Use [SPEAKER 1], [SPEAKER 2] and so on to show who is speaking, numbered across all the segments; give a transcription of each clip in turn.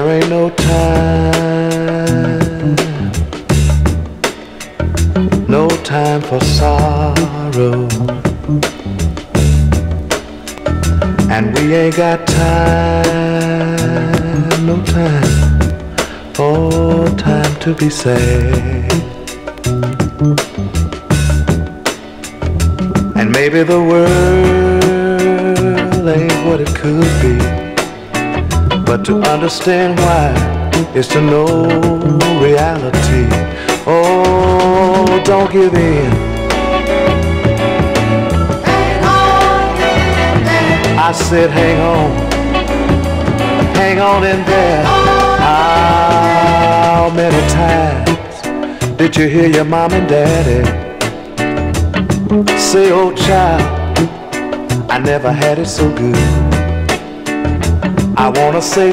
[SPEAKER 1] ain't no time, no time for sorrow, and we ain't got time, no time, oh, time to be sad. And maybe the world ain't what it could be, but to understand why is to know reality. Oh, don't give in.
[SPEAKER 2] Hang on in there.
[SPEAKER 1] I said hang on in there. How many times did you hear your mom and daddy say, oh child, I never had it so good? I wanna say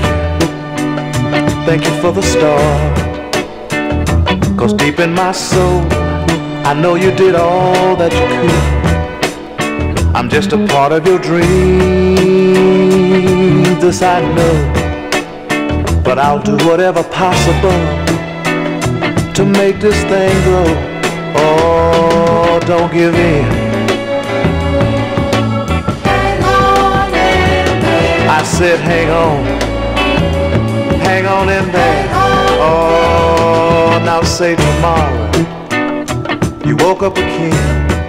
[SPEAKER 1] thank you for the start, 'cause deep in my soul, I know you did all that you could. I'm just a part of your dream, this I know, but I'll do whatever possible to make this thing grow. Oh, don't give in.
[SPEAKER 2] Hang on in there.
[SPEAKER 1] I said hang on in there. Oh, now say tomorrow you woke up a king.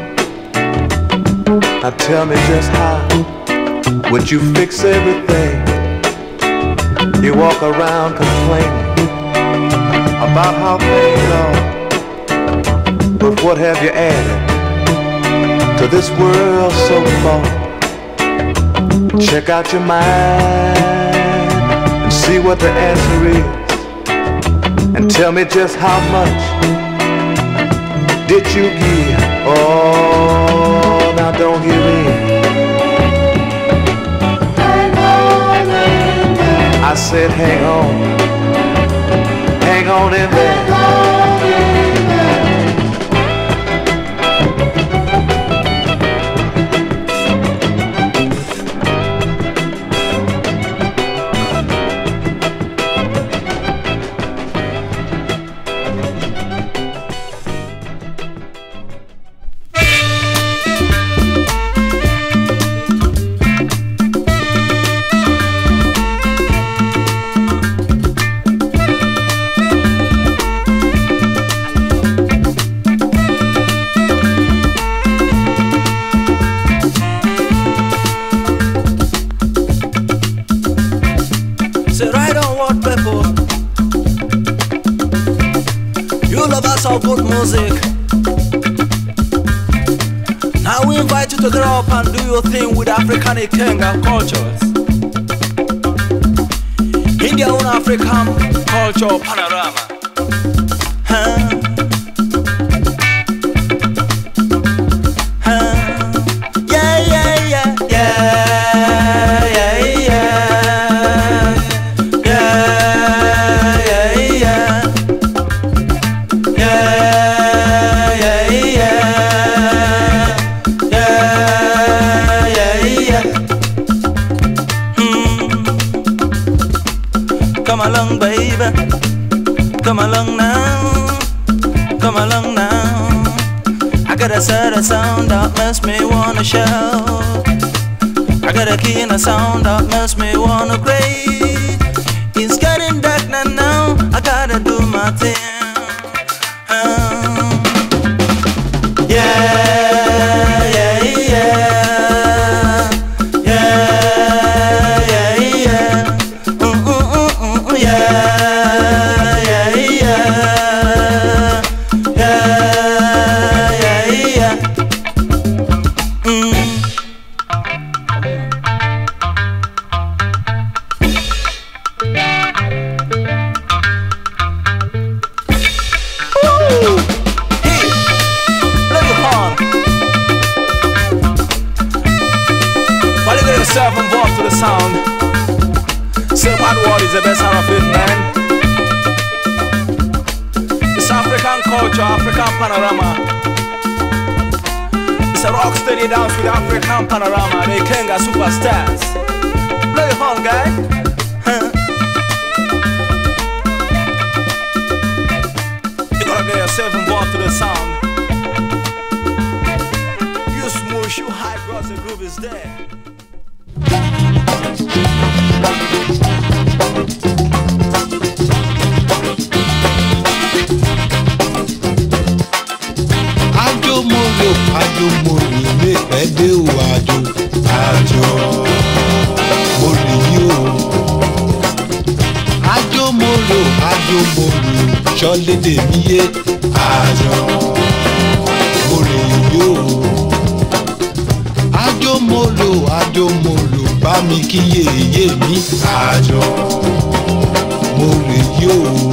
[SPEAKER 1] Now tell me just how would you fix everything? You walk around complaining about how things are, but what have you added to this world so far? Check out your mind and see what the answer is, and tell me just how much did you give? Oh, now don't give in.
[SPEAKER 2] Hang on in there.
[SPEAKER 1] I said hang on in there.
[SPEAKER 2] Hang on in there.
[SPEAKER 3] of good music. Now we invite you to grow up and do your thing with African Ikenga cultures. In their own African culture panorama. Come along, baby. Come along now. Come along now. I got a certain sound that makes me wanna shout. I got a key in a sound that makes me wanna crave. It's getting dark now. I gotta do my thing. Yourself involved to the sound. Say what word is the best out of it, man. It's African culture, African panorama. It's a rock steady dance with African panorama. They Ikenga superstars. Play your horn, guy. yourself involved to the sound. You smoosh, you high, cause the groove is there.
[SPEAKER 4] Ajo mori me pede o ajo mori yo. Ajo mori ṣọlẹ tèmi yé ajo mori yo. Ajo mori bá mi kí yèyé mi ajo mori yo.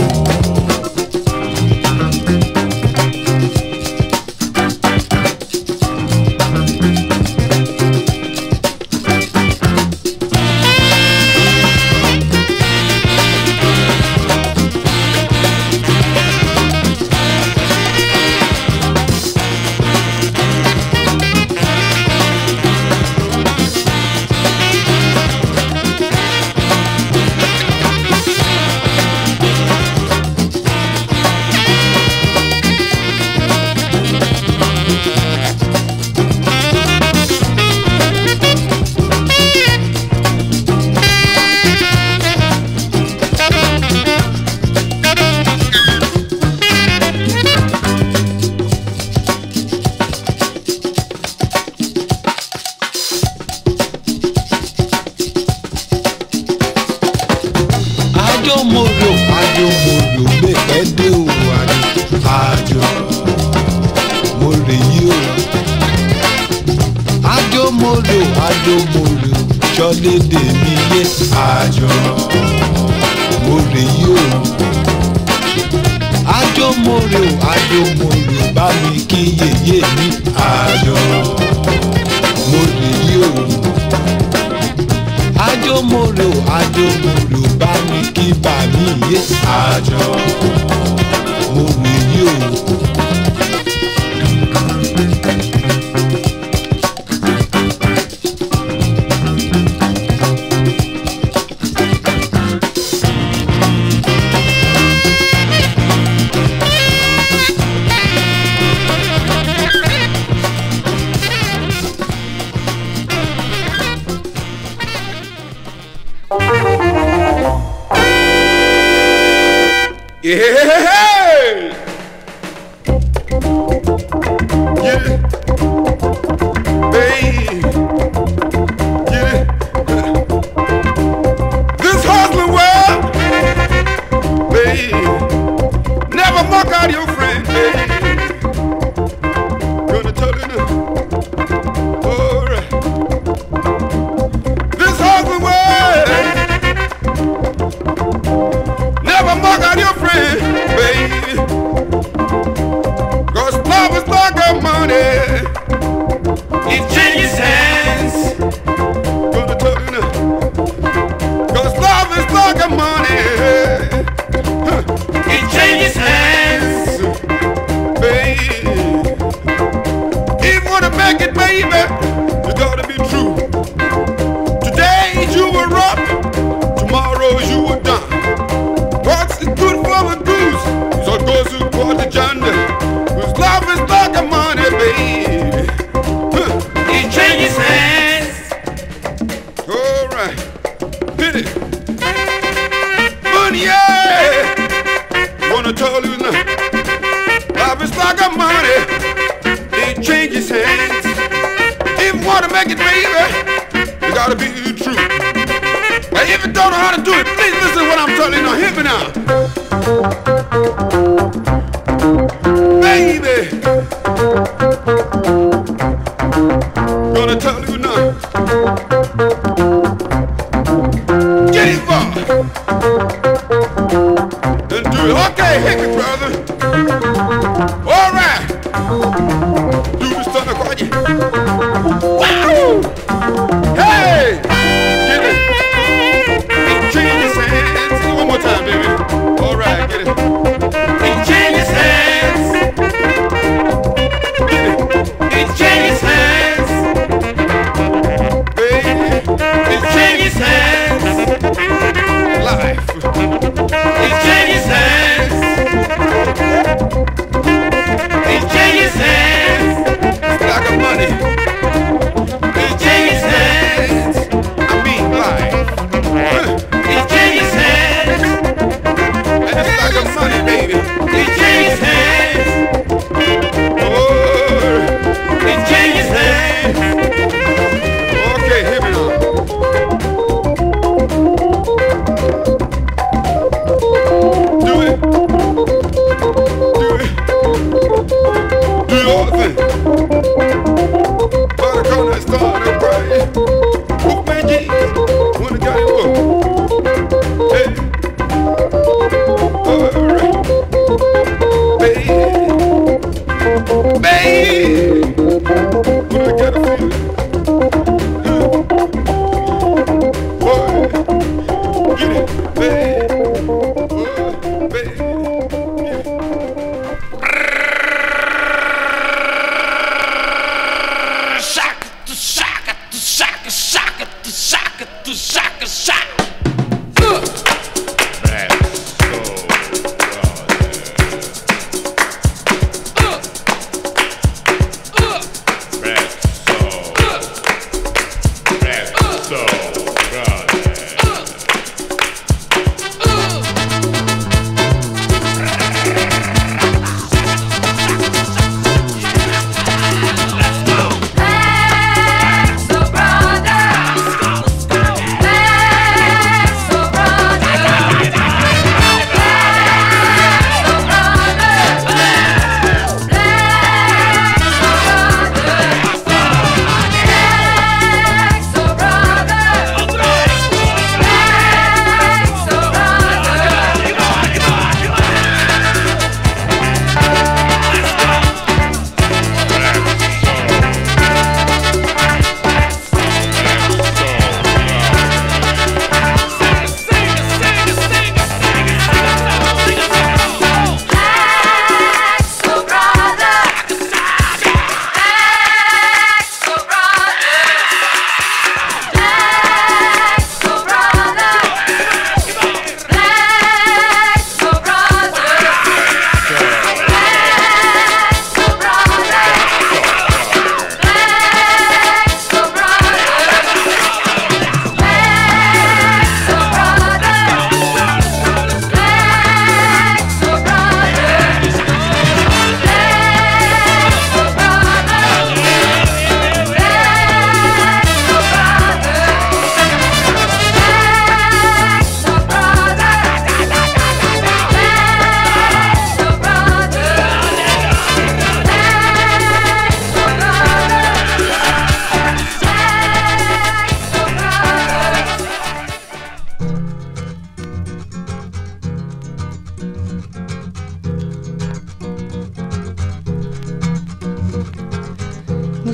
[SPEAKER 4] Ajo moro me pede o ajo mori yo. Ajo moro ṣọlẹ tèmi yé ajo mori yo. Ajo moro bá mi kí yèyé mi ajo mori yo. Ajo moro bá mi kí bà mí yé ajo mori yo.
[SPEAKER 5] Yeah, yeah, babe, yeah. This hustling world, babe, never mock out your friend, babe. Gonna tell you now. All right. This hustling world, never mock out your friend, baby. Cause love is like a money, it changes hands. Gonna tell you now. Cause love is like a money, it changes hands, baby. If you wanna make it, baby, you gotta be true. Today you were up, tomorrow you were done. What's good for a goose? So goes to quote the gender. Cause love is like a money, baby. It changes hands. Alright. Hit it. Money, yeah. Wanna tell you now. Love is like a money. It changes hands. If you wanna make it, baby, you gotta be true. Hey, if you don't know how to do it, please listen to what I'm telling you now. Hear me now. Baby, gonna tell you now. Get it, boy. And do it. Okay, hit me, brother. All right. Do this thunder, call you. Wow! Hey! Get it. Changes hands. One more time, baby. All right, get it. It changes hands. Get it. It changes hands. Baby, it changes hands. Life.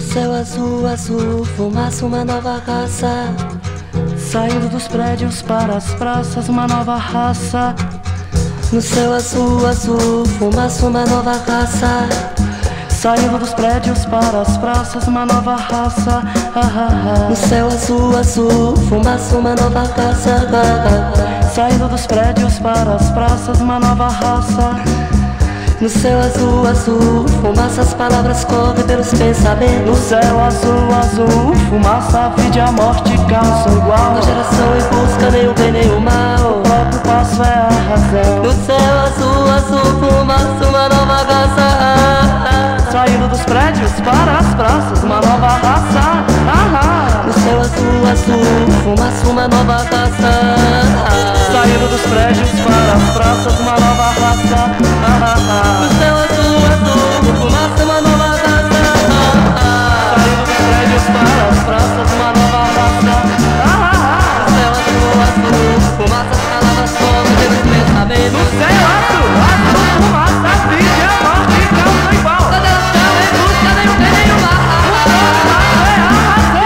[SPEAKER 6] céu azul, azul, fumaça, uma nova raça. Saindo dos prédios para as praças, uma nova raça. No céu azul, azul, fumaça, uma nova raça. Saindo dos prédios para as praças, uma nova raça. No céu azul, azul, fumaça, uma nova raça. Saindo dos prédios para as praças, uma nova raça. No céu azul, azul, fumaça, as palavras correm pelos pensamentos. No céu azul, azul, fumaça, a vida e a morte causam igual. Na geração em busca nem o bem nem o mal, o próprio passo é a razão. No céu azul, azul, fumaça, uma nova raça. Saindo dos prédios para as praças, uma nova raça. No céu azul, azul, fumaça, uma nova raça. Saindo dos prédios para as praças, uma nova raça. No céu azul, azul, fumaça, uma nova raça. Saindo dos prédios para as praças, uma nova raça. No céu azul, azul, fumaça, as palavras correm pelos pensamentos. No céu azul, azul, fumaça, a vida e a morte causam igual. Na geração em busca nem o bem nem o mal, o próprio passo é a razão.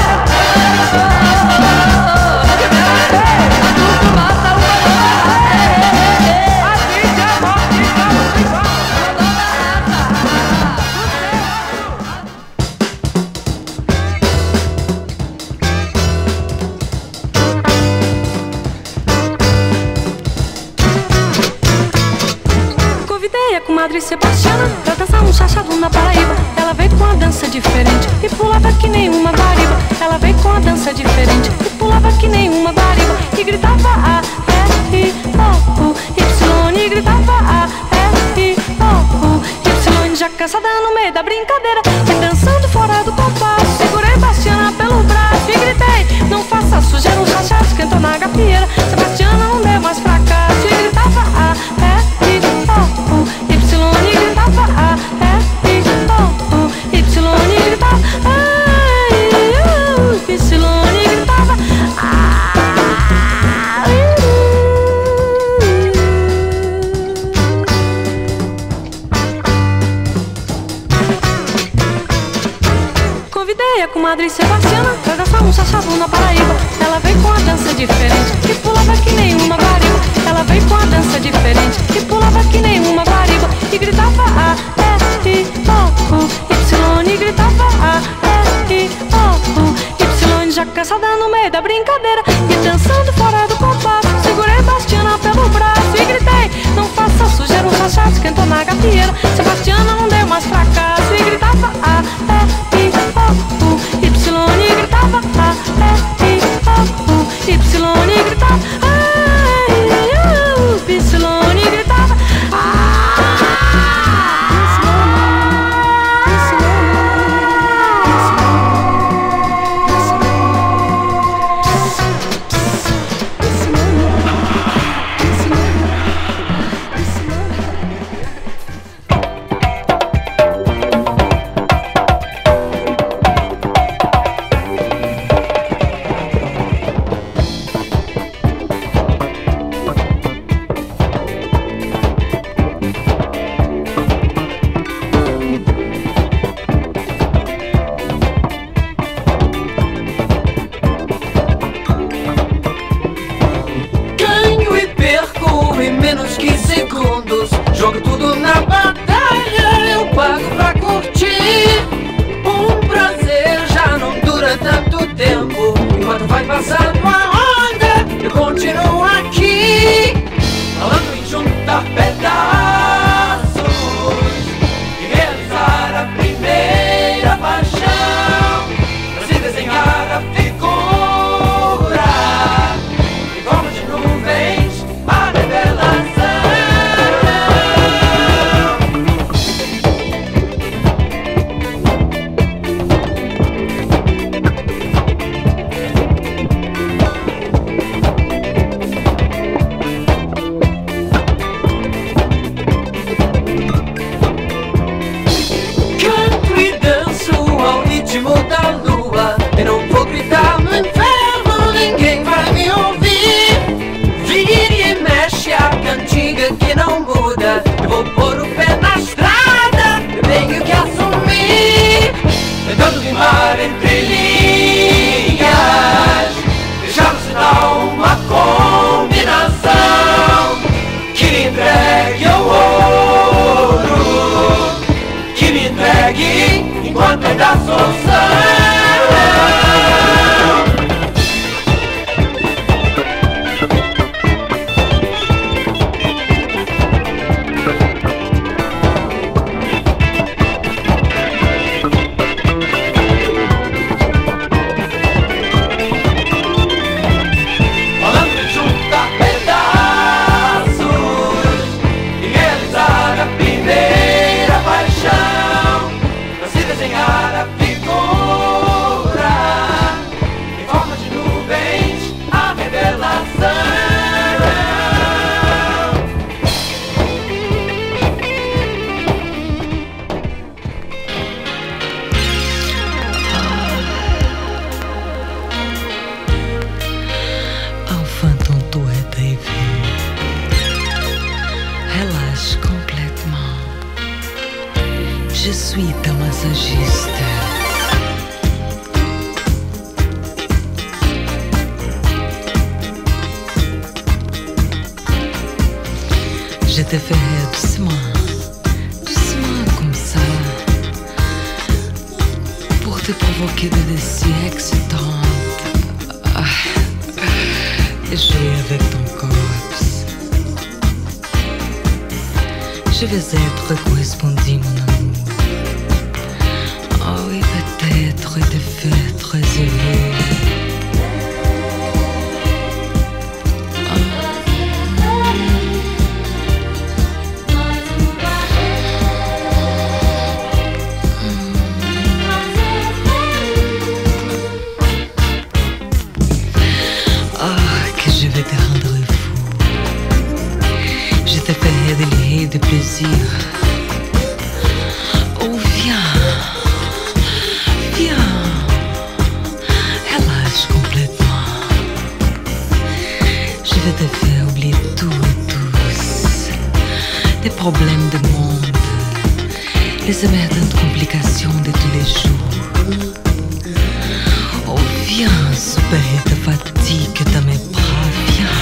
[SPEAKER 6] Azul, fumaça, uma nova raça. A vida e a morte causam igual.
[SPEAKER 7] Convidei a comadre Sebastiana pra dançar um chachado na Paraíba. Ela veio com a dança diferente e pulava que nem uma guariba. Ela veio com a dança diferente e pulava que nem uma guariba. E gritava A, E, I, O, U, Y. E gritava A, E, I, O, U, Y. Já cansada no meio da brincadeira e dançando fora do compasso, segurei Bastiana pelo braço e gritei: não faça sujeira, um chachado esquentou na gafieira. Sebastiana não deu mais fracasso e gritava A, E, I, O, U, Y. E gritava A, E, I, O, U, Y. E gritava A, E, I, O, U, Y. E gritava A. Convidei a comadre Sebastiana pra dançar um chachado na Paraíba. Ela veio com a dança diferente e pulava que nem uma guariba. Ela veio com a dança diferente e pulava que nem uma guariba. E gritava A, E, I, O, U, Y. E gritava A, E, I, O, U, Y. Já cansada no meio da brincadeira e dançando fora do compasso, segurei Bastiana pelo braço e gritei: não faça sujeira, um chachado esquentou na gafieira. Sebastiana não deu mais fracasso e gritava A, E, I, O, U, Y. E gritava A, E, I, O, U, Y. E gritava A, E, I, O, U, Y. E gritava
[SPEAKER 8] jogo tudo na batalha, eu pago pra curtir. Um prazer já não dura tanto tempo. Enquanto vai passando a onda, eu continuo aqui, falando em juntar pedaços e realizar a primeira paixão, pra se desenhar a figura em forma de nuvens, a revelação. Da lua, eu não vou gritar no inferno, ninguém vai me ouvir. Vire e mexe a cantiga que não muda, eu vou pôr o pé na estrada, eu tenho que assumir. Tentando rimar mar entre linhas, deixava-se dar uma combinação que lhe entregue ao ouro, que me entregue enquanto ainda sou são.
[SPEAKER 9] Je suis ta massagiste. Je te ferai doucement, doucement comme ça, pour te provoquer de désirs excitants. Et jouer avec ton corps. Je vais être correspondu, mon amour. Oh oui, peut-être te faire très heureux. Que je vais te rendre fou. Je te ferai délirer de plaisir. Oh viens, viens, relâche complètement. Je vais te faire oublier tout et tous des problèmes du monde, les émergentes complications de tous les jours. Oh viens, supérer ta fatigue dans mes bras, viens.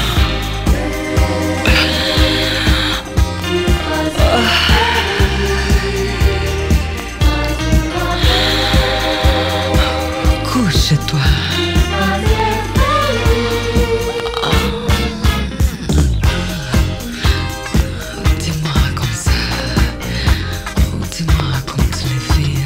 [SPEAKER 9] Couche-toi. Dis-moi comme ça. Dis-moi comme tu le fais.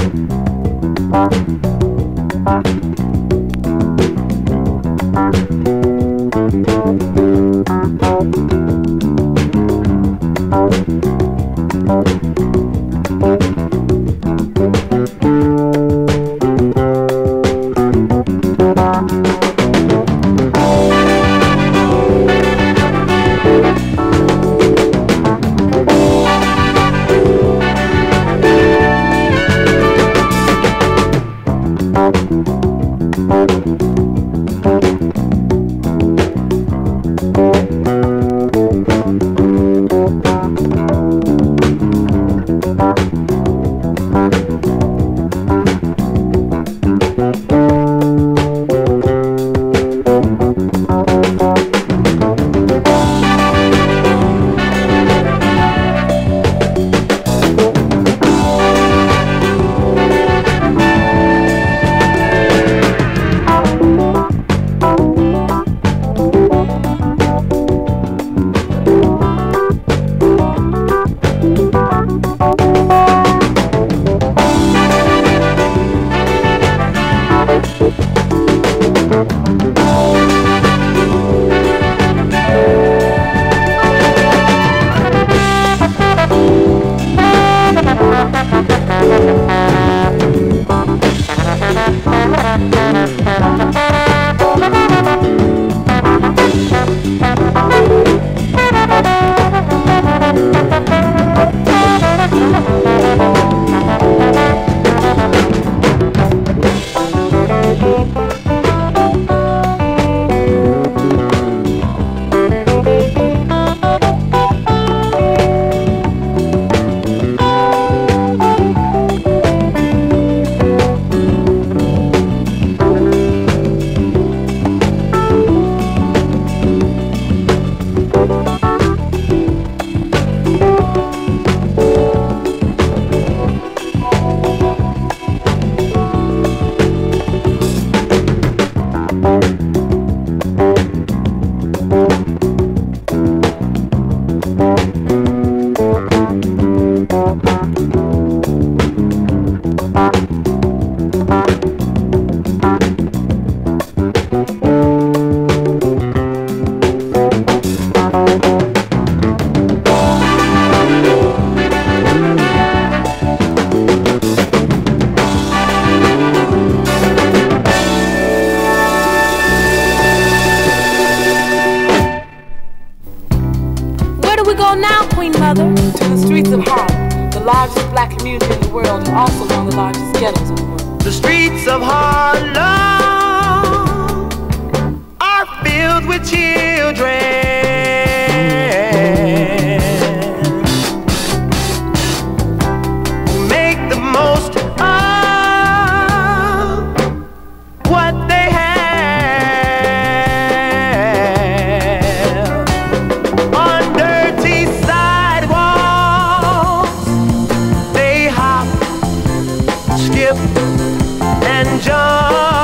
[SPEAKER 1] skip and jump.